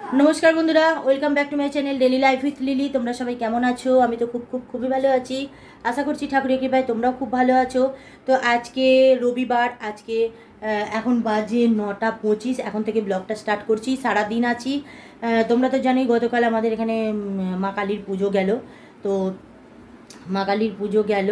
नमस्कार बंधुरा welcome back to my channel daily life with Lily. तुम्हारा सबाई केमन आछो? आमी तो खूबই ভালো আছি। आशा करছি ঠাকুরের কৃপায় তোমরাও খুব ভালো আছো। তো আজকে রবিবার, আজকে এখন বাজে 9:25। এখন থেকে ব্লগটা স্টার্ট করছি। সারা দিন আছি। তোমরা তো জানোই গতকাল আমাদের এখানে মা কালীর পুজো গেল। তো মা কালীর পুজো গেল,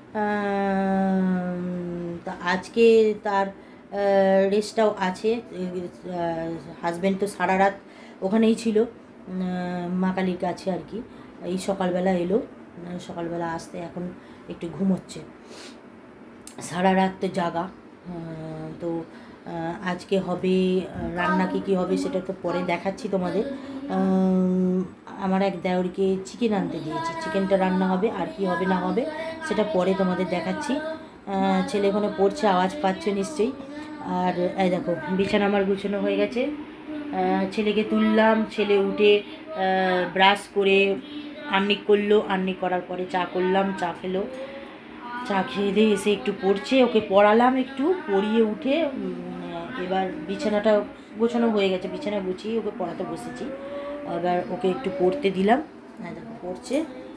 তা আজকে তার রেস্টটাও আছে। হাজব্যান্ড তো সারা রাত ওখানেই ছিল মা কালীর কাছে আর কি। এই সকালবেলা এলো, সকালবেলা আসতে এখন একটু ঘুমোচ্ছে। সারা রাত তো জাগা। তো আজকে হবে রান্না কী হবে সেটা তো পরে দেখাচ্ছি তোমাদের। আমার এক দেওরকে চিকেন আনতে দিয়েছি, চিকেনটা রান্না হবে, আর কি হবে না হবে সেটা পরে তোমাদের দেখাচ্ছি। ছেলে এখানে পড়ছে, আওয়াজ পাচ্ছে নিশ্চয়ই। আর এই দেখো বিছানা আমার গুছানো হয়ে গেছে। ছেলেকে তুললাম, ছেলে উঠে ব্রাশ করে আর্নিক করলো, আর্নিক করার পরে চা করলাম, চা খেলো। চা খেয়ে দিয়ে এসে একটু পড়ছে, ওকে পড়ালাম একটু, পড়িয়ে উঠে এবার বিছানাটা গোছানো হয়ে গেছে, বিছানা গুছিয়ে ওকে পড়াতে বসেছি। এবার ওকে একটু পড়তে দিলাম। দেখো পড়ছে,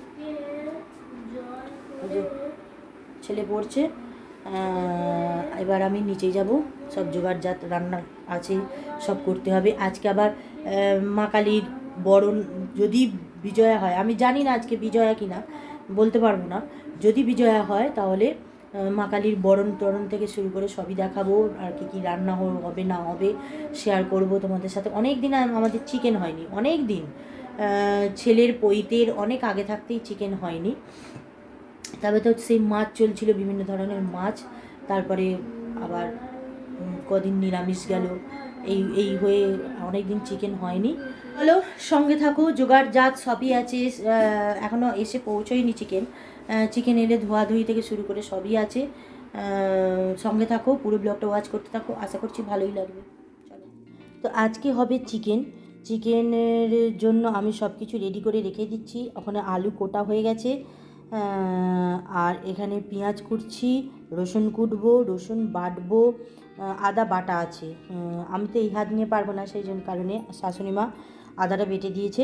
ছেলে পড়ছে। এবার আমি নিচে যাব, সব জোগাড়জাত রান্না আছে সব করতে হবে। আজকে আবার মা কালীর বরণ, যদি বিজয়া হয়, আমি জানি না আজকে বিজয়া কিনা, বলতে পারবো না। যদি বিজয়া হয় তাহলে মা কালীর বরণ টরণ থেকে শুরু করে সবই দেখাবো। আর কি রান্না হবে না হবে শেয়ার করব তোমাদের সাথে। অনেক দিন আমাদের চিকেন হয়নি, অনেক দিন, ছেলের পৈতের অনেক আগে থাকতেই চিকেন হয়নি। তবে তো সেই মাছ চলছিল, বিভিন্ন ধরনের মাছ, তারপরে আবার কদিন নিরামিষ গেল, এই হয়ে অনেক দিন চিকেন হয়নি। হলো সঙ্গে থাকো, জোগাড় জাত সবই আছে। এখনও এসে পৌঁছোয়নি চিকেন। চিকেন এলে ধোয়াধুয়ি থেকে শুরু করে সবই আছে। সঙ্গে থাকো, পুরো ব্লগটা ওয়াচ করতে থাকো, আশা করছি ভালোই লাগবে। চলো, তো আজকে হবে চিকেন। চিকেনের জন্য আমি সব কিছু রেডি করে রেখে দিচ্ছি। ওখানে আলু কোটা হয়ে গেছে, আর এখানে পেঁয়াজ কুটছি, রসুন কুটবো, রসুন বাটবো, আদা বাটা আছে। আমি তো এই হাত নিয়ে পারবো না, সেই জন্য কারণে শাশুড়ি মা আদাটা বেটে দিয়েছে।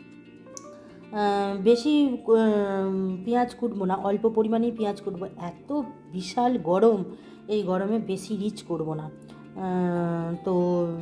বেশি পেঁয়াজ কুটবো না, অল্প পরিমাণেই পেঁয়াজ কুটবো। এত বিশাল গরম, এই গরমে বেশি রিচ করব না। তো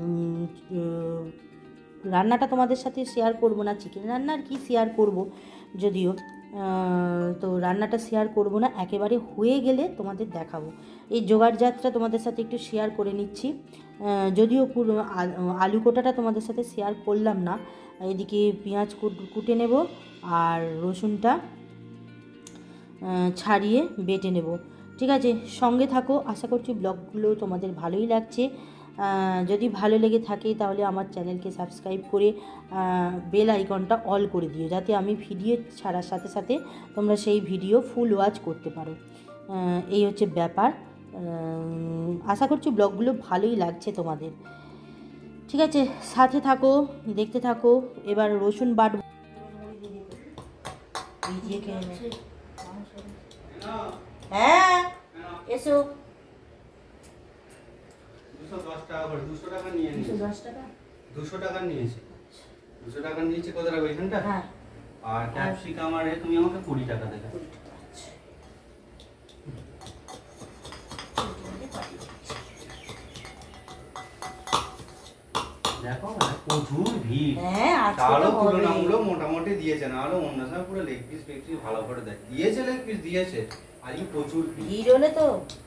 রান্নাটা তোমাদের সাথে শেয়ার করব না, চিকেন রান্না আর কি শেয়ার করব যদিও, তো রান্নাটা শেয়ার করব না, একেবারে হয়ে গেলে তোমাদের দেখাবো। এই জোগাড়জাতটা তোমাদের সাথে একটু শেয়ার করে নিচ্ছি। যদিও পুরো আলু কোটাটা তোমাদের সাথে শেয়ার করলাম না। এদিকে পেঁয়াজ কুটে নেব, আর রসুনটা ছাড়িয়ে বেটে নেব। ঠিক আছে, সঙ্গে থাকো, আশা করছি ব্লগগুলো তোমাদের ভালোই লাগছে। যদি ভালো লেগে থাকে তাহলে আমার চ্যানেলকে সাবস্ক্রাইব করে বেল আইকনটা অল করে দিও, যাতে আমি ভিডিও ছাড়ার সাথে সাথে তোমরা সেই ভিডিও ফুল ওয়াচ করতে পারো। এই হচ্ছে ব্যাপার। আশা করছি ব্লগগুলো ভালোই লাগছে তোমাদের। ঠিক আছে, সাথে থাকো, দেখতে থাকো। এবার রসুন বাটবো। হ্যাঁ এসো। 210 টাকা করে, 200 টাকা নিয়ে নিয়েছে। 210 টাকা, 200 টাকা নিয়েছে। 200 টাকা নিয়েছে, কত টাকা ওইখানটা? হ্যাঁ। আর ক্যাপসিকাম আর তুমি আমাকে 20 টাকা দেবে। দেখো প্রচুর ভিড়। হ্যাঁ তাহলে তুলনামূলক মোটামুটি দিয়েছে, না হলে অন্য সময় পুরো লেগ পিস ভালো করে দেয়। দিয়েছে লেগ পিস দিয়েছে, আজকে প্রচুর ভিড় হলে তো।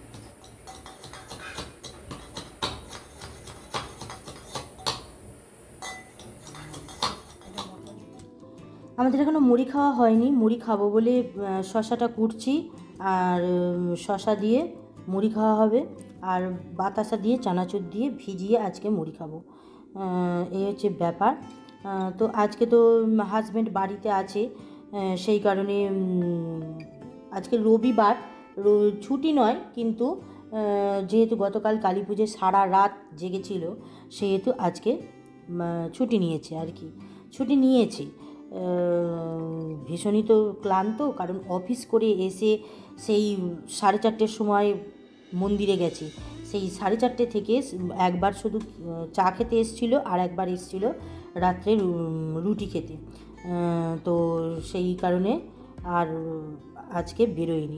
আমাদের এখনও মুড়ি খাওয়া হয়নি, মুড়ি খাবো বলে শশাটা কুটছি, আর শশা দিয়ে মুড়ি খাওয়া হবে, আর বাতাসা দিয়ে চানাচুর দিয়ে ভিজিয়ে আজকে মুড়ি খাবো। এই হচ্ছে ব্যাপার। তো আজকে তো হাজব্যান্ড বাড়িতে আছে, সেই কারণে আজকে রবিবার, ছুটি নয়, কিন্তু যেহেতু গতকাল কালী পুজোয় সারা রাত জেগেছিল, সেহেতু আজকে ছুটি নিয়েছে আর কি, ছুটি নিয়েছি। ভীষণই তো ক্লান্ত, কারণ অফিস করে এসে সেই 4:30 সময় মন্দিরে গেছি, সেই 4:30 থেকে একবার শুধু চা খেতে এসেছিলো, আর একবার এসেছিলো রাত্রে রুটি খেতে। তো সেই কারণে আর আজকে বেরোয়নি।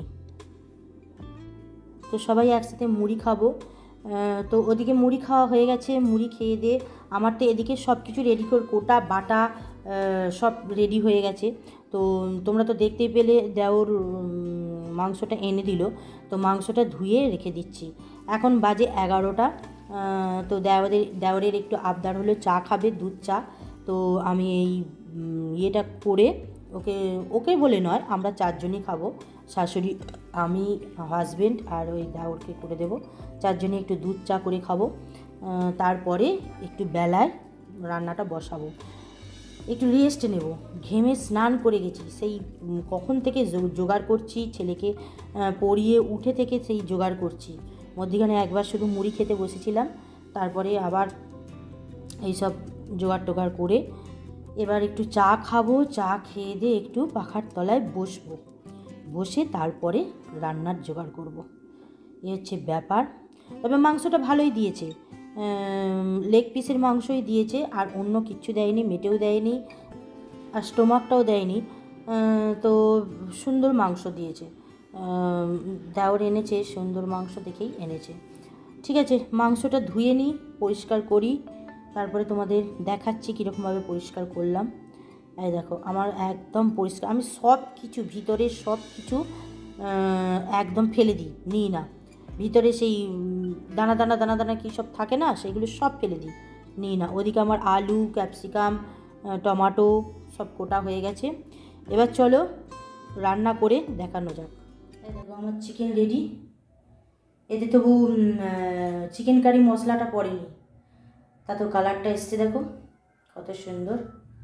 তো সবাই একসাথে মুড়ি খাবো। তো ওদিকে মুড়ি খাওয়া হয়ে গেছে, মুড়ি খেয়ে দিয়ে আমার তো এদিকে সব কিছু রেডি করে কোটা বাটা সব রেডি হয়ে গেছে। তো তোমরা তো দেখতেই পেলে দেওর মাংসটা এনে দিল, তো মাংসটা ধুয়ে রেখে দিচ্ছি। এখন বাজে 11টা। তো দেওরের একটু আবদার হলো চা খাবে, দুধ চা। তো আমি এই ইয়েটা করে ওকে বলে নয়, আমরা 4 জনই খাবো, শাশুড়ি, আমি, হাজব্যান্ড আর ওই দেওরকে করে দেবো। 4 জনে একটু দুধ চা করে খাবো। তারপরে একটু বেলায় রান্নাটা বসাবো, একটু রেস্ট নেব। ঘেমে স্নান করে গেছি, সেই কখন থেকে জোগাড় করছি, ছেলেকে পড়িয়ে উঠে থেকে সেই জোগাড় করছি। মধ্যিখানে একবার শুধু মুড়ি খেতে বসেছিলাম, তারপরে আবার এইসব জোগাড় টোগাড় করে এবার একটু চা খাবো। চা খেয়ে দিয়ে একটু পাখার তলায় বসবো, বসে তারপরে রান্নার জোগাড় করব। এ হচ্ছে ব্যাপার। তবে মাংসটা ভালোই দিয়েছে, লেগ পিসের মাংসই দিয়েছে, আর অন্য কিচ্ছু দেয়নি, মেটেও দেয়নি, আর স্টোমাকটাও দেয়নি। তো সুন্দর মাংস দিয়েছে। দেওর এনেছে, সুন্দর মাংস দেখেই এনেছে। ঠিক আছে, মাংসটা ধুয়ে নিই, পরিষ্কার করি, তারপরে তোমাদের দেখাচ্ছি কীরকমভাবে পরিষ্কার করলাম। এই দেখো আমার একদম পরিষ্কার, আমি সব কিছু ভিতরে সব কিছু একদম ফেলে নিই না। ভিতরে সেই দানা দানা দানা দানা কী সব থাকে না, সেগুলো সব ফেলে নিই না। ওদিকে আমার আলু, ক্যাপসিকাম, টমেটো সব কোটা হয়ে গেছে। এবার চলো রান্না করে দেখানো যাক। এই দেখো আমার চিকেন রেডি। এতে তবু চিকেন কারি মশলাটা পড়েনি, তা তো কালারটা এসছে দেখো কত সুন্দর।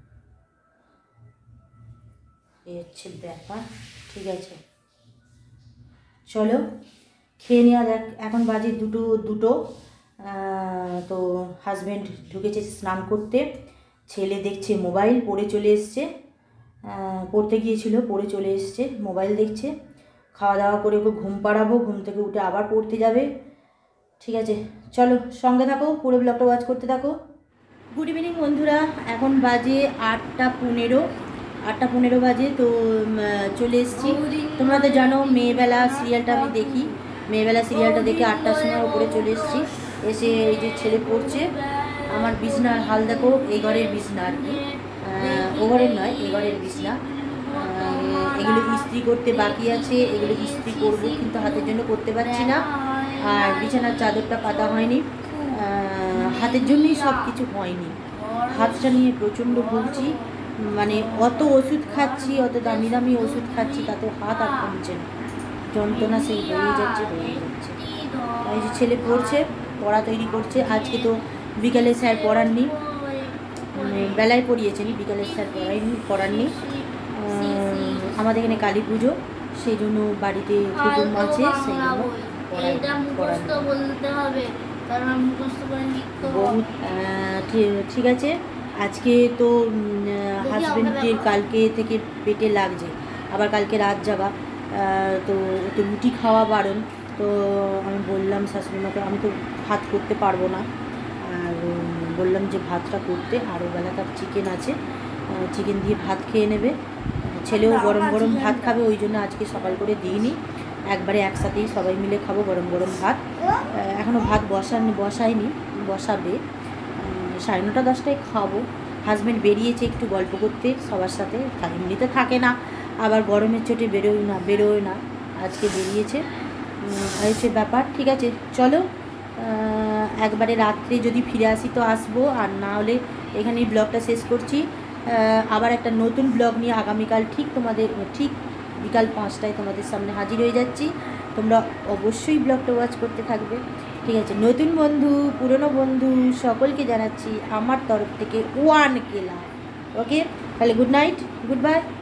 এই হচ্ছে ব্যাপার। ঠিক আছে, চলো খেয়ে নেওয়া যাক। এখন বাজে দুটো। তো হাজব্যান্ড ঢুকেছে স্নান করতে, ছেলে দেখছে মোবাইল, পড়ে চলে এসছে, পড়তে গিয়েছিল, পড়ে চলে এসছে, মোবাইল দেখছে। খাওয়া দাওয়া করে ওকে ঘুম পাড়াবো, ঘুম থেকে উঠে আবার পড়তে যাবে। ঠিক আছে, চলো সঙ্গে থাকো, পুরো ব্লগটা ওয়াচ করতে থাকো। গুড ইভিনিং বন্ধুরা, এখন বাজে 8টা 15 বাজে। তো চলে এসেছি। তোমরা তো জানো মেয়েবেলা সিরিয়ালটা আমি দেখি, মেয়েবেলা সিরিয়ালটা দেখে 8টার সময় ওপরে চলে এসেছি। এসে এই যে ছেলে পড়ছে, আমার বিছনার হাল দেখো, এই ঘরের বিছনা আর কি, ও ঘরের নয়, এই ঘরের বিছনা। এগুলো ইস্ত্রি করতে বাকি আছে, এগুলো ইস্ত্রি করবো, কিন্তু হাতের জন্য করতে পারছি না। আর বিছানার চাদরটা পাতা হয়নি, হাতের জন্যই সব কিছু হয়নি। হাতটা নিয়ে প্রচণ্ড ভুগছি, মানে অত ওষুধ খাচ্ছি, অত দামি দামি ওষুধ খাচ্ছি, তাতে হাত আর কমছে না, যন্ত্রণা সেই হয়ে যাচ্ছে। এই যে ছেলে পড়ছে, পড়া তৈরি করছে। আজকে তো বিকালে স্যার পড়াননি, বেলায় পড়িয়েছেন, বিকালে স্যার পড়াননি। আমাদের এখানে কালী পুজো, সেই জন্য বাড়িতে কুটুম আছে, সেই জন্য বহুত। ঠিক আছে, আজকে তো হাজব্যান্ডের কালকে থেকে পেটে লাগছে, আবার কালকে রাত জাগা, তো রুটি খাওয়া বারণ। তো আমি বললাম শাশুড়িমাকে, আমি তো ভাত করতে পারবো না, আর বললাম যে ভাতটা করতে, আরও বেলাকার চিকেন আছে, চিকেন দিয়ে ভাত খেয়ে নেবে। ছেলেও গরম গরম ভাত খাবে, ওই জন্য আজকে সকাল করে দিইনি, একবারে একসাথেই সবাই মিলে খাবো গরম গরম ভাত। এখনও ভাত বসায়নি, বসাবে 9:30 10টায় খাবো। হাজব্যান্ড বেরিয়েছে একটু গল্প করতে সবার সাথে, এমনিতে থাকে না, আবার গরমের চোটে বেরোয় না, আজকে বেরিয়েছে, হয়েছে ব্যাপার। ঠিক আছে, চলো একবারে রাত্রে যদি ফিরে আসি তো আসবো, আর না হলে এখানেই ব্লগটা শেষ করছি। আবার একটা নতুন ব্লগ নিয়ে আগামীকাল ঠিক বিকাল 5টায় তোমাদের সামনে হাজির হয়ে যাচ্ছি। তোমরা অবশ্যই ব্লগটা ওয়াচ করতে থাকবে। ঠিক আছে, নতুন বন্ধু, পুরনো বন্ধু সকলকে জানাচ্ছি আমার তরফ থেকে 1K লাভ। ওকে, তাহলে গুড নাইট, গুড বাই।